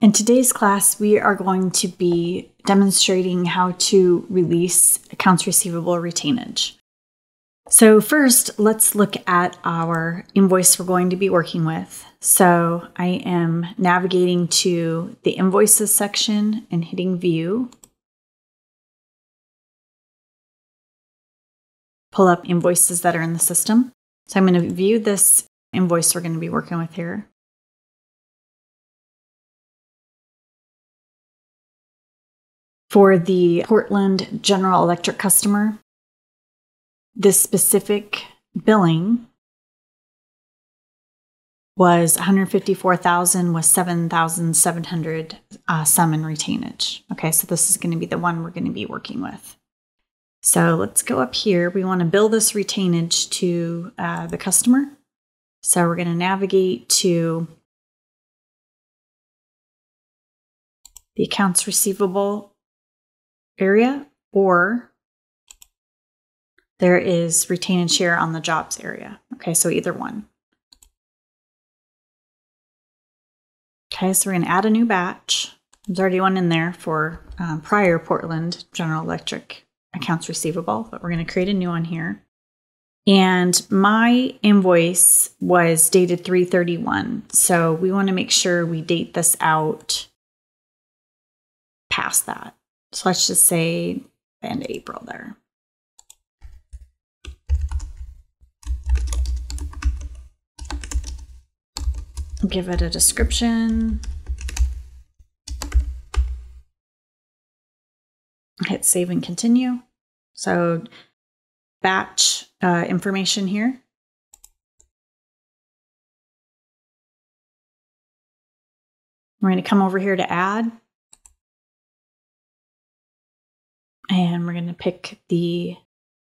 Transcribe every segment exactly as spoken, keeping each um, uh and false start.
In today's class, we are going to be demonstrating how to release accounts receivable retainage. So first, let's look at our invoice we're going to be working with. So I am navigating to the invoices section and hitting view. Pull up invoices that are in the system. So I'm going to view this invoice we're going to be working with here. For the Portland General Electric customer, this specific billing was one hundred fifty-four thousand dollars with seven thousand seven hundred dollars uh, sum and retainage. Okay, so this is going to be the one we're going to be working with. So let's go up here. We want to bill this retainage to uh, the customer. So we're going to navigate to the accounts receivable area, or there is retain and share on the jobs area. Okay, so either one. Okay, so we're going to add a new batch. There's already one in there for um, prior Portland General Electric accounts receivable, but we're going to create a new one here. And my invoice was dated three thirty-one, so we want to make sure we date this out past that. So let's just say the end of April there. Give it a description. Hit save and continue. So batch uh, information here. We're going to come over here to add. And we're going to pick the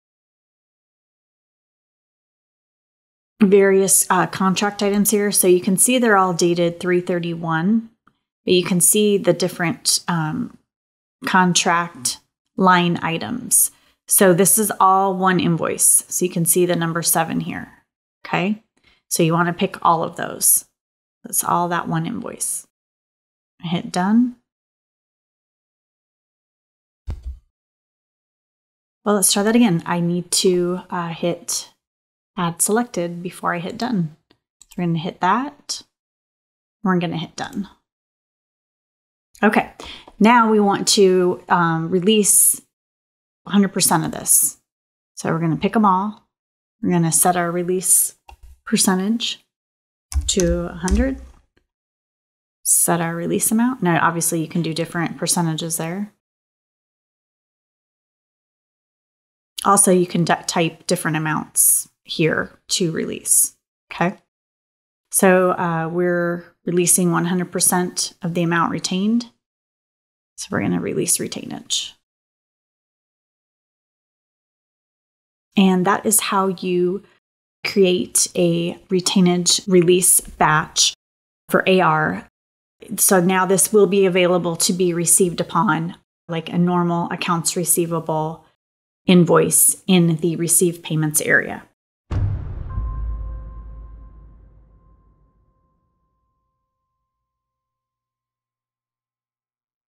various uh, contract items here. So you can see they're all dated three thirty-one, but you can see the different um, contract line items. So this is all one invoice. So you can see the number seven here. Okay. So you want to pick all of those. That's all that one invoice. I hit done. Well, let's try that again. I need to uh, hit add selected before I hit done. So we're going to hit that. We're going to hit done. Okay, now we want to um, release one hundred percent of this. So we're going to pick them all. We're going to set our release percentage to one hundred. Set our release amount. Now, obviously, you can do different percentages there. Also, you can type different amounts here to release, okay? So uh, we're releasing one hundred percent of the amount retained. So we're going to release retainage. And that is how you create a retainage release batch for A R. So now this will be available to be received upon like a normal accounts receivable invoice in the receive payments area.